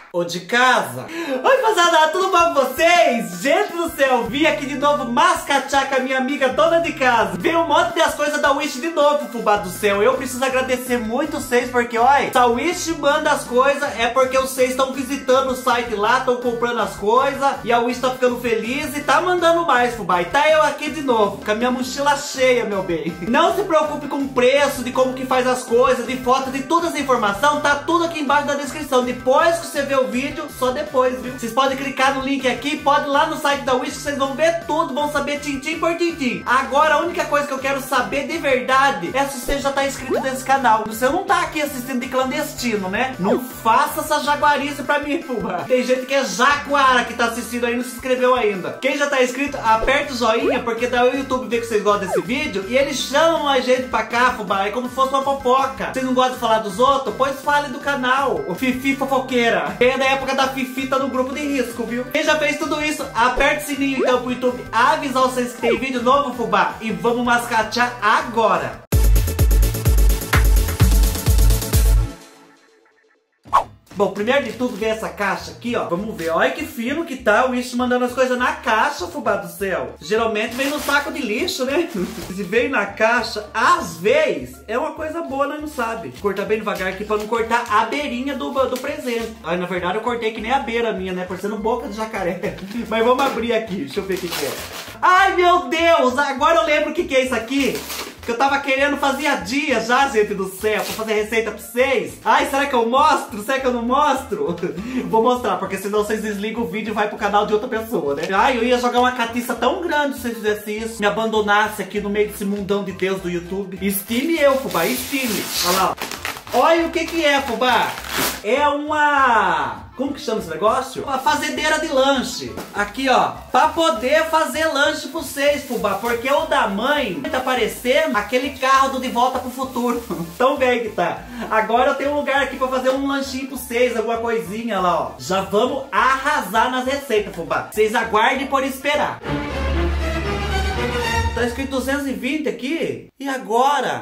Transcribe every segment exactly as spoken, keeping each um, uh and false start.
ou de casa. Oi, rapaziada, tudo bom com vocês? Gente do céu, vim aqui de novo mascatear com a minha amiga dona de casa. Veio um monte das coisas da Wish de novo, fubá do céu. Eu preciso agradecer muito vocês, porque, olha, se a Wish manda as coisas, é porque vocês estão visitando o site lá, estão comprando as coisas, e a Wish tá ficando feliz e tá mandando mais, fubá. E tá eu aqui de novo, com a minha mochila cheia, meu bem. Não se preocupe com o preço, de como que faz as coisas, de foto, de todas as informações, tá tudo aqui embaixo da descrição. Depois que você vê o vídeo, só depois, viu? Vocês podem clicar no link aqui, pode ir lá no site da Wish, que vocês vão ver tudo, vão saber tintim por tintim. Agora, a única coisa que eu quero saber de verdade é se você já tá inscrito nesse canal. Você não tá aqui assistindo de clandestino, né? Não faça essa jaguarice pra mim, fubá. Tem gente que é jaguara que tá assistindo aí e não se inscreveu ainda. Quem já tá inscrito, aperta o joinha, porque daí o YouTube vê que vocês gostam desse vídeo e eles chamam a gente pra cá, fubá. É como se fosse uma fofoca. Vocês não gostam de falar dos outros? Pois fale do canal. O Fifi Fofoqueira. Quem é da época da Fifi tá no grupo de risco, viu? Quem já fez tudo isso, aperta o sininho então pro YouTube avisar vocês que tem vídeo novo, fubá. E vamos mascatear agora. Bom, primeiro de tudo, vem essa caixa aqui, ó. Vamos ver, olha que fino que tá o Wish mandando as coisas na caixa, fubá do céu. Geralmente vem no saco de lixo, né? Se vem na caixa, às vezes, é uma coisa boa, nós não sabe. Vou cortar bem devagar aqui pra não cortar a beirinha do, do presente. Aí, na verdade, eu cortei que nem a beira minha, né? Parecendo boca de jacaré. Mas vamos abrir aqui, deixa eu ver o que que é. Ai, meu Deus! Agora eu lembro o que que é isso aqui. Que eu tava querendo fazia dias já, gente do céu, pra fazer receita pra vocês. Ai, será que eu mostro? Será que eu não mostro? Vou mostrar, porque senão vocês desligam o vídeo e vai pro canal de outra pessoa, né? Ai, eu ia jogar uma catiça tão grande se vocês fizessem isso. Me abandonasse aqui no meio desse mundão de Deus do YouTube. Estime eu, fubá, estime. Olha lá, ó. Olha o que que é, fubá. É uma... Como que chama esse negócio? Uma fazendeira de lanche. Aqui, ó. Pra poder fazer lanche pra vocês, fubá. Porque o da mãe tá parecendo aquele carro do De Volta pro Futuro. Tão bem que tá. Agora eu tenho um lugar aqui pra fazer um lanchinho pra vocês. Alguma coisinha lá, ó. Já vamos arrasar nas receitas, fubá. Vocês aguardem por esperar. Tá escrito duzentos e vinte aqui. E agora?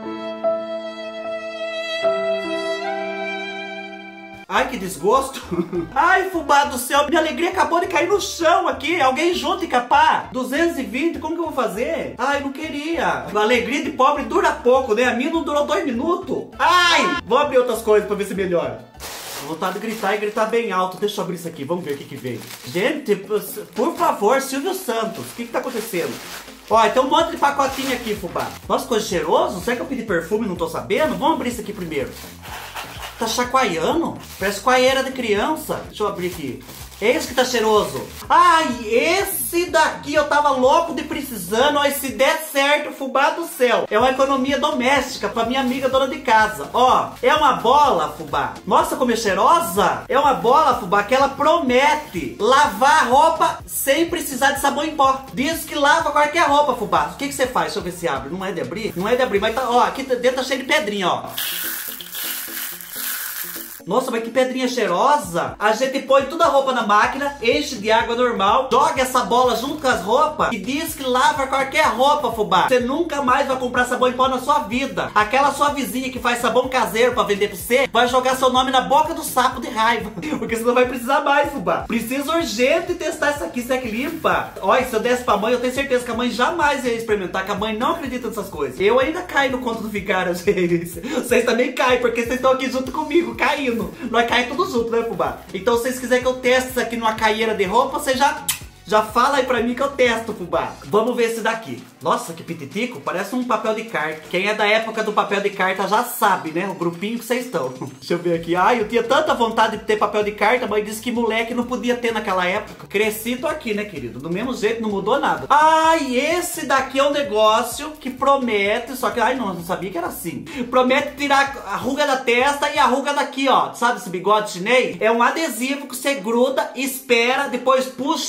Ai, que desgosto. Ai, fubá do céu, minha alegria acabou de cair no chão aqui. Alguém junto e capar. duzentos e vinte, como que eu vou fazer? Ai, não queria. A alegria de pobre dura pouco, né? A minha não durou dois minutos. Ai, vou abrir outras coisas pra ver se melhora. Tô vontade de gritar e gritar bem alto. Deixa eu abrir isso aqui, vamos ver o que que vem. Gente, por favor, Silvio Santos, o que que tá acontecendo? Ó, tem um monte de pacotinho aqui, fubá. Nossa, coisa cheirosa. Será que eu pedi perfume e não tô sabendo? Vamos abrir isso aqui primeiro. Tá chacoalhando? Parece coalheira de criança. Deixa eu abrir aqui. Esse que tá cheiroso. Ai, esse daqui eu tava louco de precisando. Ó, se der certo, fubá do céu. É uma economia doméstica pra minha amiga dona de casa. Ó, é uma bola, fubá. Nossa, como é cheirosa. É uma bola, fubá, que ela promete lavar a roupa sem precisar de sabão em pó. Diz que lava qualquer roupa, fubá. O que que você faz? Deixa eu ver se abre. Não é de abrir? Não é de abrir, mas tá, ó, aqui dentro tá cheio de pedrinha, ó. Nossa, mas que pedrinha cheirosa. A gente põe toda a roupa na máquina, enche de água normal, joga essa bola junto com as roupas e diz que lava qualquer roupa, fubá. Você nunca mais vai comprar sabão em pó na sua vida. Aquela sua vizinha que faz sabão caseiro pra vender pra você, vai jogar seu nome na boca do sapo de raiva. Porque você não vai precisar mais, fubá. Precisa urgente testar isso aqui, será que limpa? Olha, se eu desse pra mãe, eu tenho certeza que a mãe jamais ia experimentar, que a mãe não acredita nessas coisas. Eu ainda caio no conto do vigário, às vezes. Vocês também caem, porque vocês estão aqui junto comigo, caindo. Nós cai tudo junto, né, fubá? Então, se vocês quiserem que eu teste isso aqui numa caieira de roupa, você já... Já fala aí pra mim que eu testo, fubá. Vamos ver esse daqui. Nossa, que pititico. Parece um papel de carta. Quem é da época do papel de carta já sabe, né? O grupinho que vocês estão. Deixa eu ver aqui. Ai, eu tinha tanta vontade de ter papel de carta, mas disse que moleque não podia ter naquela época. Cresci, tô aqui, né, querido? Do mesmo jeito, não mudou nada. Ai, esse daqui é um negócio que promete... Só que, ai, não, eu não sabia que era assim. Promete tirar a ruga da testa e a ruga daqui, ó. Sabe esse bigode chinês? É um adesivo que você gruda, espera, depois puxa a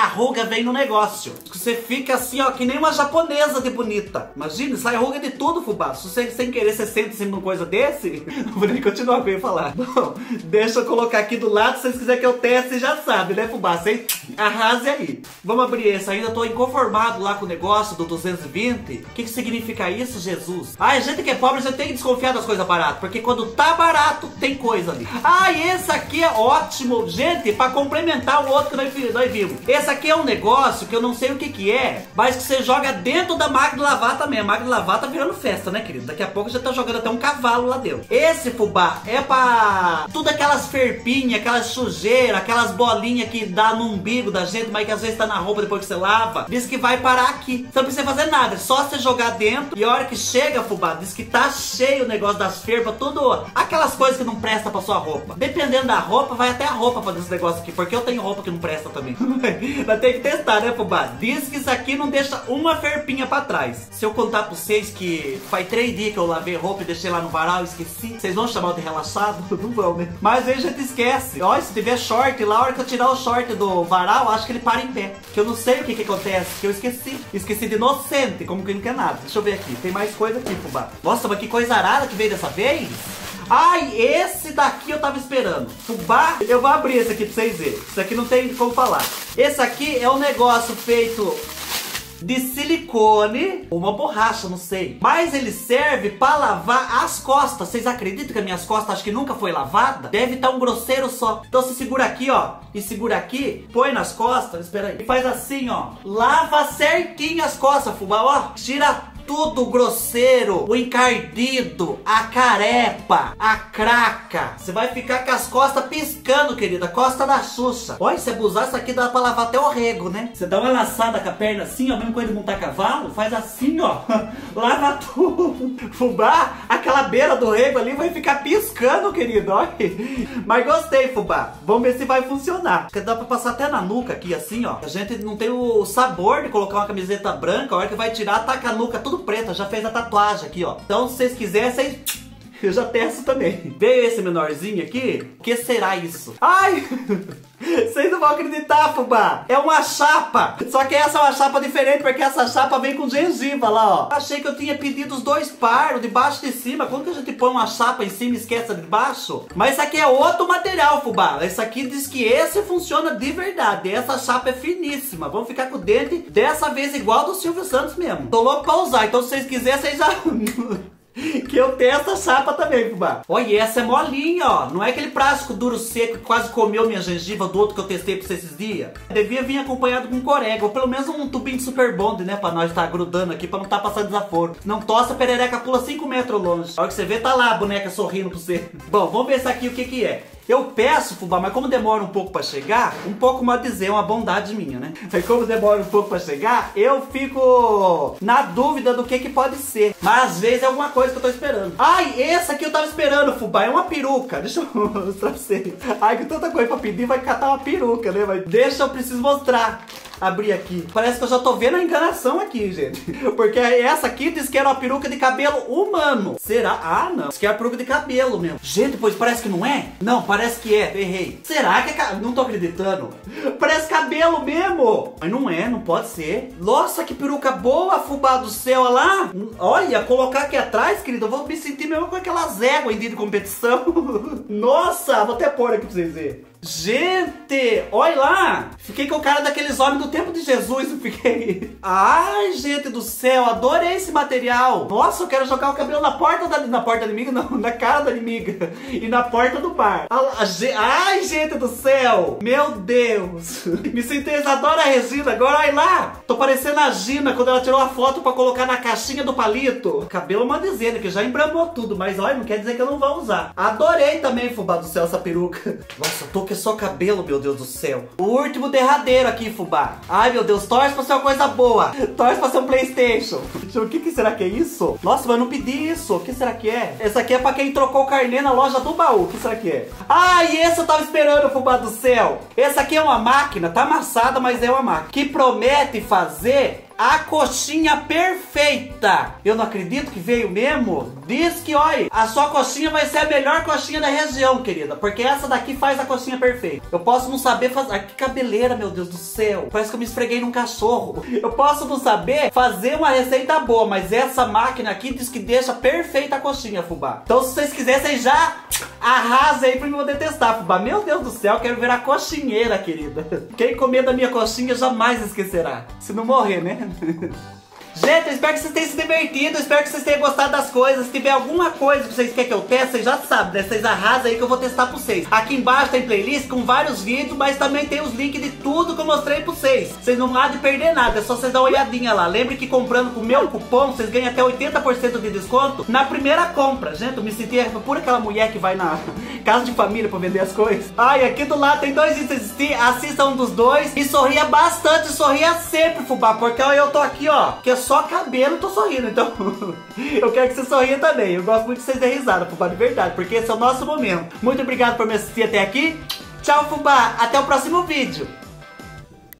ruga vem no negócio. Você fica assim, ó, que nem uma japonesa de bonita. Imagina, sai ruga de tudo, fubá. Se você, sem querer, você sente assim numa coisa desse, vou nem continuar com o que eu ia falar. Bom, deixa eu colocar aqui do lado, se vocês quiserem que eu teste, já sabe, né, fubá? Vocês arrasem aí. Vamos abrir esse. Ainda tô inconformado lá com o negócio do duzentos e vinte. O que que significa isso, Jesus? Ah, a gente que é pobre, já tem que desconfiar das coisas baratas, porque quando tá barato, tem coisa ali. Ah, e esse aqui é ótimo, gente, pra complementar o outro que nós, nós vimos. Esse aqui é um negócio que eu não sei o que que é, mas que você joga dentro da máquina de lavar também. A máquina de lavar tá virando festa, né, querido? Daqui a pouco já tá jogando até um cavalo lá dentro. Esse, fubá, é pra tudo aquelas ferpinhas, aquelas sujeiras, aquelas bolinhas que dá no umbigo da gente, mas que às vezes tá na roupa depois que você lava. Diz que vai parar aqui. Você não precisa fazer nada, é só você jogar dentro. E a hora que chega, fubá, diz que tá cheio o negócio das ferpas, tudo. Aquelas coisas que não prestam pra sua roupa. Dependendo da roupa, vai até a roupa fazer esse negócio aqui, porque eu tenho roupa que não presta também. Mas tem que testar, né, fubá? Diz que isso aqui não deixa uma ferpinha pra trás. Se eu contar pra vocês que faz três dias que eu lavei roupa e deixei lá no varal e esqueci, vocês vão chamar de relaxado? Não vão, né? Mas aí a gente esquece. Olha, se tiver short lá, a hora que eu tirar o short do varal, acho que ele para em pé. Que eu não sei o que que acontece, que eu esqueci. Esqueci de inocente, como que não quer nada. Deixa eu ver aqui, tem mais coisa aqui, fubá. Nossa, mas que coisa arada que veio dessa vez. Ai, esse daqui eu tava esperando. Fubá, eu vou abrir esse aqui pra vocês verem. Isso aqui não tem como falar. Esse aqui é um negócio feito de silicone, uma borracha, não sei. Mas ele serve pra lavar as costas. Vocês acreditam que as minhas costas acho que nunca foi lavada? Deve estar um grosseiro só. Então você segura aqui, ó, e segura aqui, põe nas costas, espera aí, e faz assim, ó. Lava certinho as costas, fubá, ó. Tira tudo grosseiro, o encardido, a carepa, a craca. Você vai ficar com as costas piscando, querida. Costa da Xuxa. Olha, se abusar, isso aqui dá pra lavar até o rego, né? Você dá uma laçada com a perna assim, ó, mesmo quando ele montar cavalo, faz assim, ó. Lava tudo. Fubá, aquela beira do rego ali vai ficar piscando, querido. Olha. Mas gostei, fubá. Vamos ver se vai funcionar. Porque dá pra passar até na nuca aqui, assim, ó. A gente não tem o sabor de colocar uma camiseta branca. A hora que vai tirar, tá com a nuca tudo preta, já fez a tatuagem aqui, ó. Então, se vocês quiserem, vocês... eu já testo também. Veio esse menorzinho aqui. O que será isso? Ai! Vocês não vão acreditar, fubá. É uma chapa. Só que essa é uma chapa diferente, porque essa chapa vem com gengiva lá, ó. Achei que eu tinha pedido os dois paros, de baixo e de cima. Quando que a gente põe uma chapa em cima e esquece de baixo? Mas isso aqui é outro material, fubá. Esse aqui diz que esse funciona de verdade. Essa chapa é finíssima. Vamos ficar com o dente dessa vez igual do Silvio Santos mesmo. Tô louco pra usar. Então se vocês quiserem, vocês já... que eu tenho essa chapa também, fubá. Olha, essa é molinha, ó. Não é aquele plástico duro seco que quase comeu minha gengiva do outro que eu testei pra vocês esses dias. Devia vir acompanhado com corega, ou pelo menos um tubinho de super bond, né? Pra nós estar tá grudando aqui, pra não estar tá passando desaforo. Não tosse, a perereca pula cinco metros longe. A hora que você vê, tá lá a boneca sorrindo pra você. Bom, vamos ver isso aqui o que que é. Eu peço, fubá, mas como demora um pouco pra chegar, um pouco mal dizer, é uma bondade minha, né? Mas como demora um pouco pra chegar, eu fico na dúvida do que que pode ser. Mas às vezes é alguma coisa que eu tô esperando. Ai, essa aqui eu tava esperando, fubá, é uma peruca. Deixa eu mostrar pra vocês. Ai, que tanta coisa pra pedir, vai catar uma peruca, né? Mas deixa eu preciso mostrar. Abrir aqui. Parece que eu já tô vendo a enganação aqui, gente. Porque essa aqui diz que era uma peruca de cabelo humano. Será? Ah, não. Diz que é uma peruca de cabelo mesmo. Gente, pois parece que não é? Não, parece que é. Errei. Será que é cabelo? Não tô acreditando. Parece cabelo mesmo. Mas não é, não pode ser. Nossa, que peruca boa, fubá do céu. Olha lá. Olha, colocar aqui atrás, querido, eu vou me sentir mesmo com aquelas éguas em dia de competição. Nossa, vou até pôr aqui pra vocês verem. Gente, olha lá. Fiquei com o cara daqueles homens do tempo de Jesus. Eu fiquei... Ai, gente do céu, adorei esse material. Nossa, eu quero jogar o cabelo na porta da... Na porta da inimiga, não, na cara da inimiga. E na porta do bar. Ai, gente do céu. Meu Deus. Me senti Isadora Regina. Agora, olha lá. Tô parecendo a Gina quando ela tirou a foto pra colocar na caixinha do palito. Cabelo uma dizendo que já embramou tudo. Mas olha, não quer dizer que eu não vou usar. Adorei também, fubá do céu, essa peruca. Nossa, eu tô que é só cabelo, meu Deus do céu. O último derradeiro aqui, fubá. Ai, meu Deus, torce pra ser uma coisa boa. Torce pra ser um PlayStation. O que que será que é isso? Nossa, mas eu não pedi isso. O que será que é? Essa aqui é pra quem trocou o carnê na loja do baú. O que será que é? Ai, esse eu tava esperando, fubá do céu. Essa aqui é uma máquina, tá amassada, mas é uma máquina que promete fazer a coxinha perfeita. Eu não acredito que veio mesmo. Diz que, olha, a sua coxinha vai ser a melhor coxinha da região, querida, porque essa daqui faz a coxinha perfeita. Eu posso não saber fazer... Ai, que cabeleira, meu Deus do céu. Parece que eu me esfreguei num cachorro. Eu posso não saber fazer uma receita boa, mas essa máquina aqui diz que deixa perfeita a coxinha, fubá. Então, se vocês quisessem, já arrasa aí pra me poder testar, fubá. Meu Deus do céu, eu quero virar coxinheira, querida. Quem comer da minha coxinha jamais esquecerá. Se não morrer, né? Gente, eu espero que vocês tenham se divertido, eu espero que vocês tenham gostado das coisas. Se tiver alguma coisa que vocês querem que eu teste, vocês já sabem, né? Vocês arrasam aí que eu vou testar pra vocês. Aqui embaixo tem playlist com vários vídeos, mas também tem os links de tudo que eu mostrei pra vocês. Vocês não vão de perder nada, é só vocês dar uma olhadinha lá. Lembre que comprando com o meu cupom, vocês ganham até oitenta por cento de desconto na primeira compra. Gente, eu me senti por aquela mulher que vai na casa de família pra vender as coisas. Ai, aqui do lado tem dois vídeos, assistir, assista um dos dois e sorria bastante, sorria sempre, fubá, porque ó, eu tô aqui, ó, que é só cabelo, tô sorrindo, então eu quero que você sorria também. Eu gosto muito de vocês darem risada, fubá, de verdade, porque esse é o nosso momento. Muito obrigado por me assistir até aqui. Tchau, fubá, até o próximo vídeo.